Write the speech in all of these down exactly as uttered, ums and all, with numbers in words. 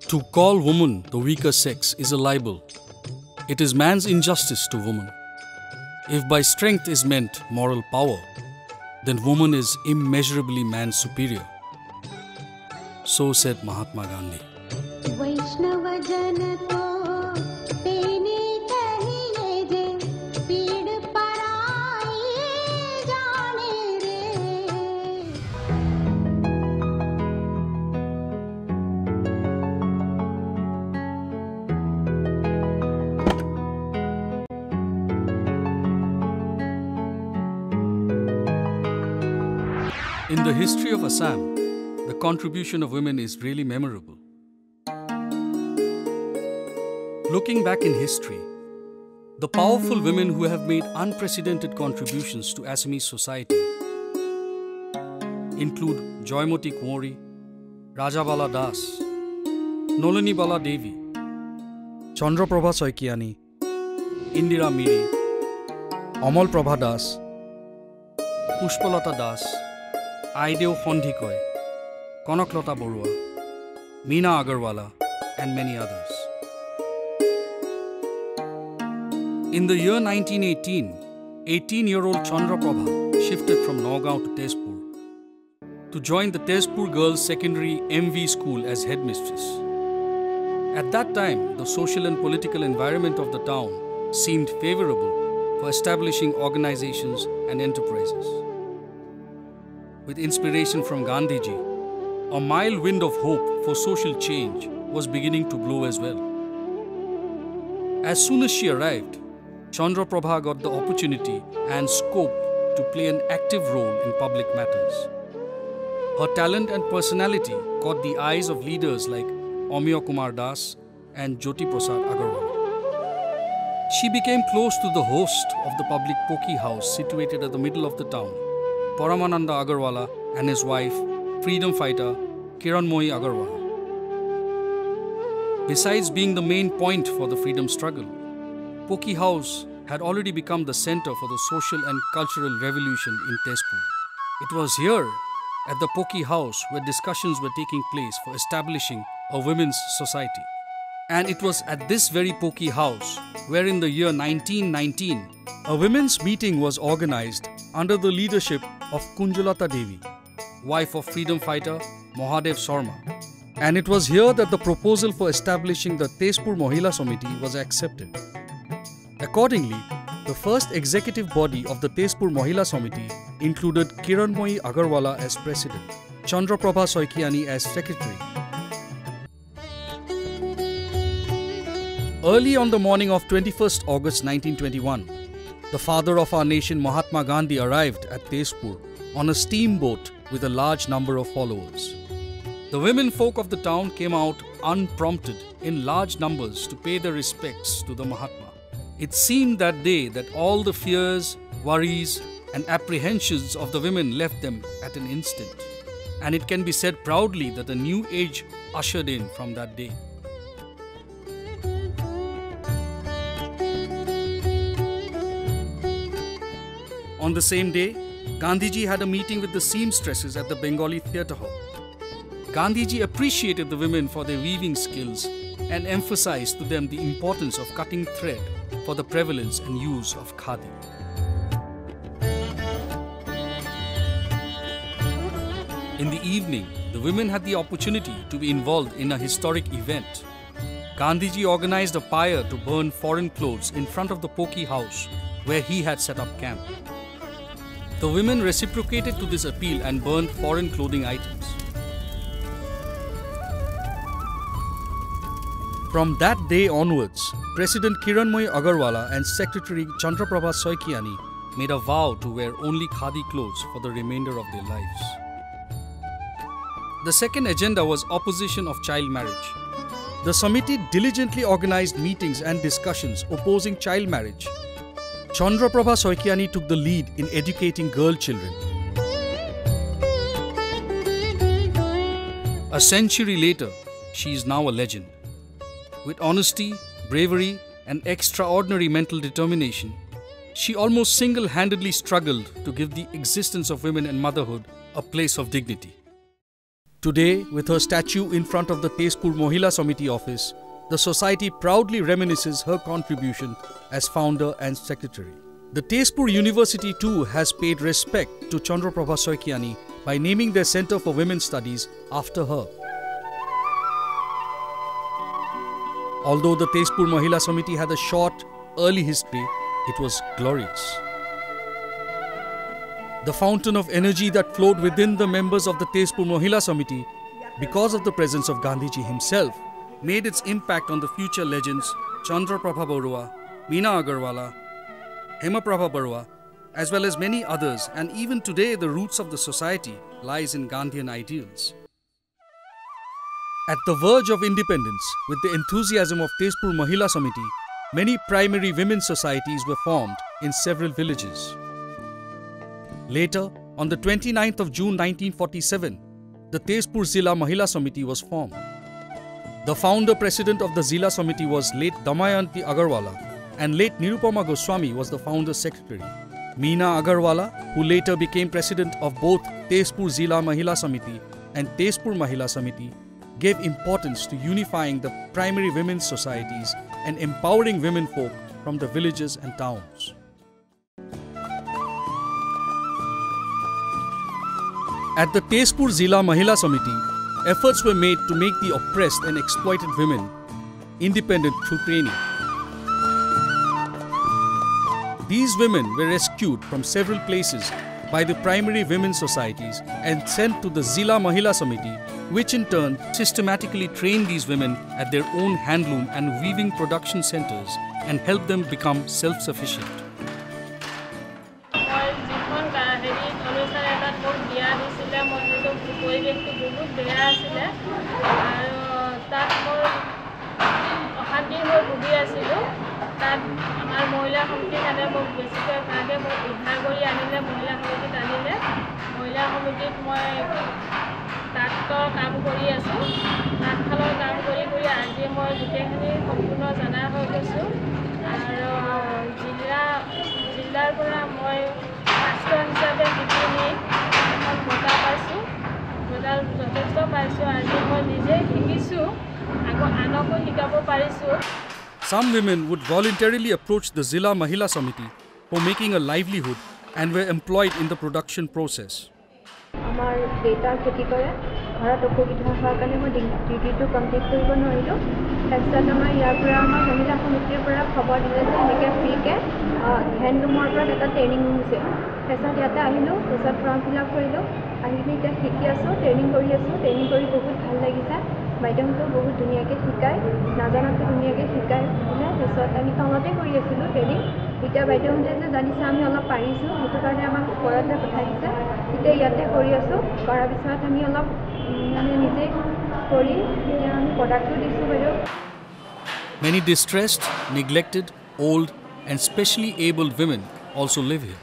To call woman the weaker sex is a libel. It is man's injustice to woman. If by strength is meant moral power, then woman is immeasurably man's superior. So said Mahatma Gandhi. In the history of Assam, the contribution of women is really memorable. Looking back in history, the powerful women who have made unprecedented contributions to Assamese society include Joymoti Kumori, Rajabala Das, Nolini Bala Devi, Chandraprabha Soikiani, Indira Miri, Amal Prabha Das, Pushpalata Das, Aideo Fondhikoy, Konaklota Borua, Meena Agarwala, and many others. In the year nineteen eighteen, eighteen-year-old Chandraprabha shifted from Nagaon to Tezpur to join the Tezpur Girls Secondary M V School as headmistress. At that time, the social and political environment of the town seemed favorable for establishing organizations and enterprises. With inspiration from Gandhiji, a mild wind of hope for social change was beginning to blow as well. As soon as she arrived, Chandraprabha got the opportunity and scope to play an active role in public matters. Her talent and personality caught the eyes of leaders like Amiya Kumar Das and Jyoti Prasad Agarwal. She became close to the host of the public Poki house situated at the middle of the town, Paramananda Agarwala, and his wife, freedom fighter Kiranmoyi Agarwala. Besides being the main point for the freedom struggle, Poki House had already become the center for the social and cultural revolution in Tezpur. It was here, at the Poki House, where discussions were taking place for establishing a women's society. And it was at this very Poki House where in the year nineteen nineteen, a women's meeting was organized under the leadership of Kunjalata Devi, wife of freedom fighter Mahadev Sarma. And it was here that the proposal for establishing the Tezpur Mahila Samity was accepted. Accordingly, the first executive body of the Tezpur Mahila Samity included Kiranmoyi Agarwala as president, Chandraprabha Soikiani as secretary. Early on the morning of twenty-first August nineteen twenty-one, the father of our nation Mahatma Gandhi arrived at Tezpur on a steamboat with a large number of followers. The women folk of the town came out unprompted in large numbers to pay their respects to the Mahatma. It seemed that day that all the fears, worries and apprehensions of the women left them at an instant. And it can be said proudly that a new age ushered in from that day. On the same day, Gandhiji had a meeting with the seamstresses at the Bengali Theatre Hall. Gandhiji appreciated the women for their weaving skills and emphasized to them the importance of cutting thread for the prevalence and use of khadi. In the evening, the women had the opportunity to be involved in a historic event. Gandhiji organized a pyre to burn foreign clothes in front of the Poki house where he had set up camp. The women reciprocated to this appeal and burned foreign clothing items. From that day onwards, President Kiranmoyi Agarwala and Secretary Chandraprabha Soikiani made a vow to wear only khadi clothes for the remainder of their lives. The second agenda was opposition of child marriage. The Samiti diligently organized meetings and discussions opposing child marriage. Chandraprabha Soikiani took the lead in educating girl children. A century later, she is now a legend. With honesty, bravery, and extraordinary mental determination, she almost single-handedly struggled to give the existence of women and motherhood a place of dignity. Today, with her statue in front of the Tezpur Mahila Samity office, the society proudly reminisces her contribution as founder and secretary. The Tezpur University too has paid respect to Chandraprabha Soikiani by naming their Center for Women's Studies after her. Although the Tezpur Mahila Samity had a short, early history, it was glorious. The fountain of energy that flowed within the members of the Tezpur Mahila Samity, because of the presence of Gandhiji himself, made its impact on the future legends Chandraprabha Barua, Meena Agarwala, Hemaprabha Barua, as well as many others, and even today the roots of the society lies in Gandhian ideals. At the verge of independence, with the enthusiasm of Tezpur Mahila Samity, many primary women's societies were formed in several villages. Later, on the twenty-ninth of June nineteen forty-seven, the Tezpur Zilla Mahila Samity was formed. The founder president of the Zilla Samity was late Damayanti Agarwala, and late Nirupama Goswami was the founder secretary. Meena Agarwala, who later became president of both Tezpur Zilla Mahila Samity and Tezpur Mahila Samity, gave importance to unifying the primary women's societies and empowering women folk from the villages and towns. At the Tezpur Zilla Mahila Samity, efforts were made to make the oppressed and exploited women independent through training. These women were rescued from several places by the primary women's societies and sent to the Zilla Mahila Samity, which in turn systematically trained these women at their own handloom and weaving production centers and helped them become self-sufficient. আমাৰ মহিলা সমিতি মানে মোক বেছিকৈ ভাগে মোক উদ্ধাৰ কৰি আনিলে মহিলা সমিতিত আনিলে মহিলা সমিতিত মই তাঁতৰ কাম কৰি আছোঁ তাঁতশালৰ কাম কৰি কৰি আজি মই গোটেইখিনি সম্পূৰ্ণ জনা হৈ গৈছোঁ আৰু জিলা জিলাৰ পৰা মই ৰাষ্ট্ৰ হিচাপে শিকি এখন বঁটা পাইছোঁ বঁটা যথেষ্ট পাইছোঁ আজি মই নিজে শিকিছোঁ আকৌ আনকো শিকাব পাৰিছোঁ. Some women would voluntarily approach the Zilla Mahila Samity for making a livelihood and were employed in the production process. Our data kheti kore ঘৰত অসুবিধা হোৱাৰ কাৰণে মই ডিউটিটো কমপ্লিট কৰিব নোৱাৰিলোঁ তাৰপিছত আমাৰ ইয়াৰ পৰা আমাৰ মহিলা সমিতিৰ পৰা খবৰ দিলে যে এনেকৈ ফ্ৰীকৈ হেণ্ডলুমৰ পৰা এটা ট্ৰেইনিং হৈছে তাৰপিছত ইয়াতে আহিলোঁ তাৰপিছত ফৰ্ম ফিল আপ কৰিলোঁ আহি কিনে এতিয়া শিকি আছোঁ ট্ৰেইনিং কৰি আছোঁ ট্ৰেইনিং কৰি বহুত ভাল লাগিছে বাইদেউহঁতেও বহুত ধুনীয়াকৈ শিকায় নাজানাতো ধুনীয়াকৈ শিকায় বোলে তাৰপিছত আমি তলতে কৰি আছিলোঁ ট্ৰেইনিং এতিয়া বাইদেউহঁতে যে জানিছে আমি অলপ পাৰিছোঁ সেইটো কাৰণে আমাক ওপৰতে পঠাই দিছে এতিয়া ইয়াতে কৰি আছোঁ কৰাৰ পিছত আমি অলপ মানে নিজে কৰি এতিয়া আমি প্ৰডাক্টটো দিছোঁ বাইদেউ. Many distressed, neglected, old and specially abled women also live here.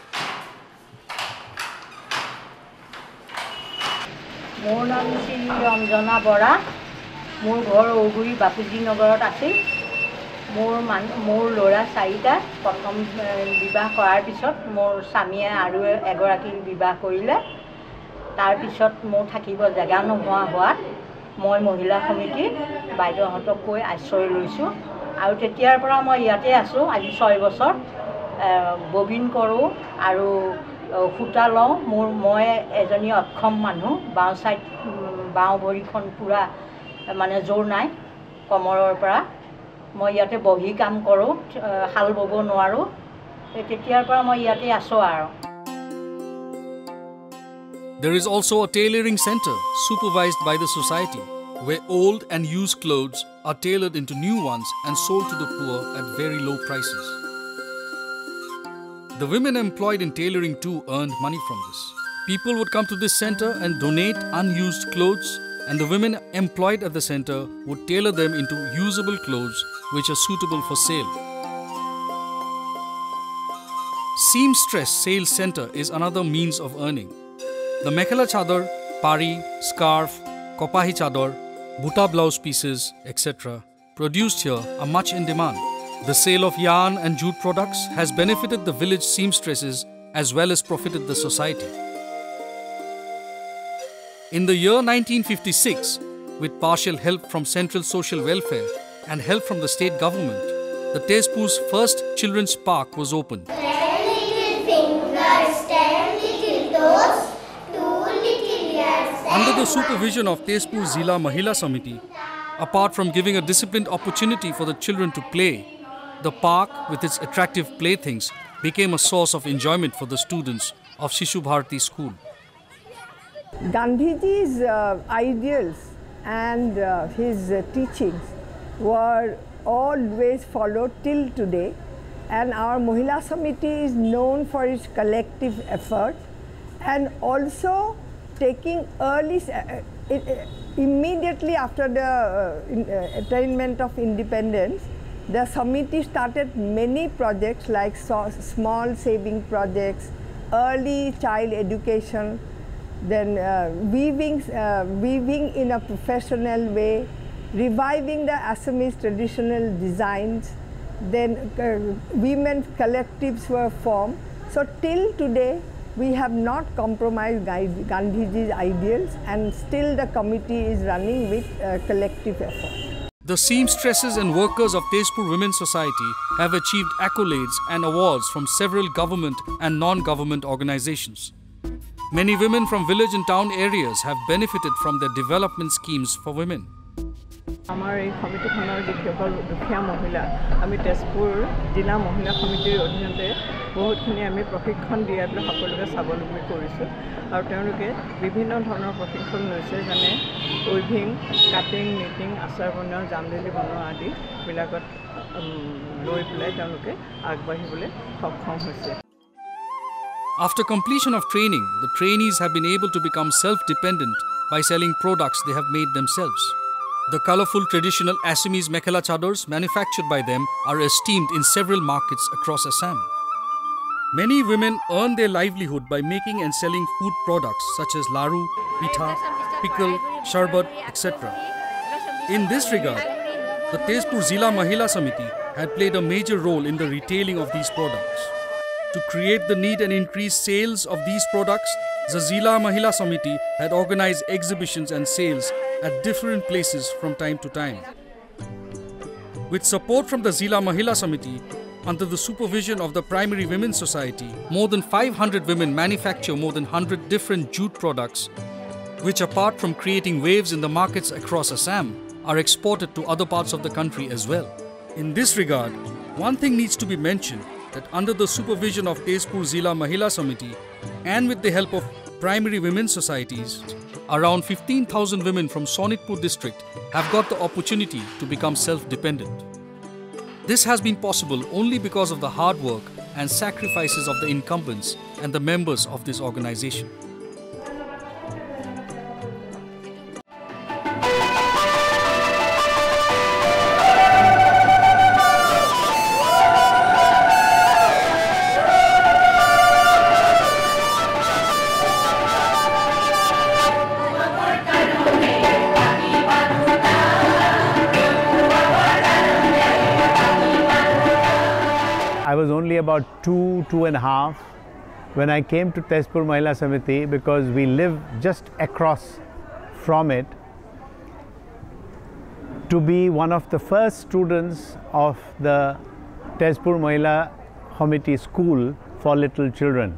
মোৰ নাম শ্ৰী ৰঞ্জনা বৰা মোৰ ঘৰ ঔগুৰি বাপুজী নগৰত আছে মোৰ মান মোৰ ল'ৰা চাৰিটা প্ৰথম বিবাহ কৰাৰ পিছত মোৰ স্বামীয়ে আৰু এগৰাকী বিবাহ কৰিলে তাৰ পিছত মোৰ থাকিব জাগা নোহোৱা হোৱাত মই মহিলা সমিতি বাইদেউহঁতক কৈ আশ্ৰয় লৈছোঁ আৰু তেতিয়াৰ পৰা মই ইয়াতে আছোঁ আজি ছয় বছৰ ববিন কৰোঁ আৰু সূতা লওঁ মোৰ মই এজনী অক্ষম মানুহ বাওঁ চাইড বাওঁ ভৰিখন পূৰা মানে জোৰ নাই কমৰৰ পৰা মই ইয়াতে বহি কাম কৰোঁ হাল বব নোৱাৰোঁ তেতিয়াৰ পৰা মই ইয়াতে আছোঁ আৰু. There is also a tailoring center supervised by the society where old and used clothes are tailored into new ones and sold to the poor at very low prices. The women employed in tailoring too earned money from this. People would come to this center and donate unused clothes, and the women employed at the center would tailor them into usable clothes which are suitable for sale. Seamstress Sales Center is another means of earning. The mekhela chador, pari, scarf, kopahi chador, buta blouse pieces, et cetera produced here are much in demand. The sale of yarn and jute products has benefited the village seamstresses as well as profited the society. In the year nineteen fifty-six, with partial help from Central Social Welfare and help from the state government, the Tezpur's first children's park was opened. Ten little fingers, ten little toes, two little ears. Under the supervision of Tezpur Mahila Samity, apart from giving a disciplined opportunity for the children to play, the park with its attractive playthings became a source of enjoyment for the students of Shishu Bharati school. Gandhiji's uh, ideals and uh, his uh, teachings were always followed till today, and our Mahila Samity is known for its collective effort and also taking early, uh, it, uh, immediately after the uh, in, uh, attainment of independence, the Samiti started many projects like so, small saving projects, early child education, then uh, weaving, uh, weaving in a professional way, reviving the Assamese traditional designs, then uh, women's collectives were formed. So till today, we have not compromised Gandhiji's ideals, and still the committee is running with uh, collective effort. The seamstresses and workers of Tezpur Women's Society have achieved accolades and awards from several government and non-government organizations. Many women from village and town areas have benefited from their development schemes for women. আমাৰ এই সমিতিখনৰ যিসকল দুখীয়া মহিলা আমি তেজপুৰ জিলা মহিলা সমিতিৰ অধীনতে বহুতখিনি আমি প্ৰশিক্ষণ দিয়াই পেলাই সকলোকে স্বাৱলম্বী কৰিছোঁ আৰু তেওঁলোকে বিভিন্ন ধৰণৰ প্ৰশিক্ষণ লৈছে, যেনে উইভিং, কাটিং, নিটিং, আচাৰ বনোৱা, জামদানি বনোৱা আদিবিলাকত লৈ পেলাই তেওঁলোকে আগবাঢ়িবলৈ সক্ষম হৈছে। After completion of training, the trainees have been able to become self-dependent by selling products they have made themselves. The colorful traditional Assamese mekhela chadors manufactured by them are esteemed in several markets across Assam. Many women earn their livelihood by making and selling food products such as laru, pitha, pickle, sharbat, et cetera. In this regard, the Tezpur Mahila Samity had played a major role in the retailing of these products. To create the need and increase sales of these products, the Zila Mahila Samity had organized exhibitions and sales at different places from time to time. With support from the Zila Mahila Samity, under the supervision of the Primary Women's Society, more than five hundred women manufacture more than one hundred different jute products, which apart from creating waves in the markets across Assam, are exported to other parts of the country as well. In this regard, one thing needs to be mentioned, that under the supervision of Tezpur Zila Mahila Samity and with the help of primary women's societies, around fifteen thousand women from Sonitpur district have got the opportunity to become self-dependent. This has been possible only because of the hard work and sacrifices of the incumbents and the members of this organization. I was only about two, two and a half when I came to Tezpur Mahila Samity, because we live just across from it, to be one of the first students of the Tezpur Mahila Samity school for little children.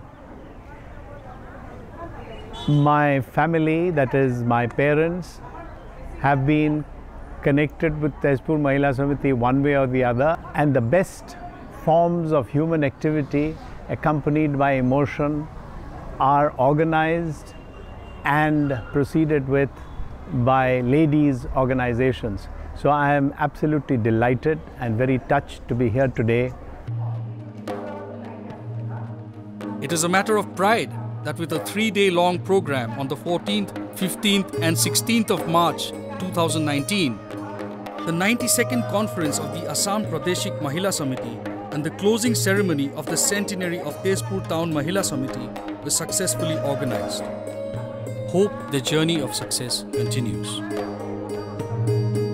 My family, that is my parents, have been connected with Tezpur Mahila Samity one way or the other, and the best forms of human activity accompanied by emotion are organized and proceeded with by ladies' organizations. So I am absolutely delighted and very touched to be here today. It is a matter of pride that with a three-day long program on the fourteenth, fifteenth and sixteenth of March two thousand nineteen, the ninety-second conference of the Assam Pradeshik Mahila Samity and the closing ceremony of the centenary of Tezpur Town Mahila Samity was successfully organized. Hope the journey of success continues.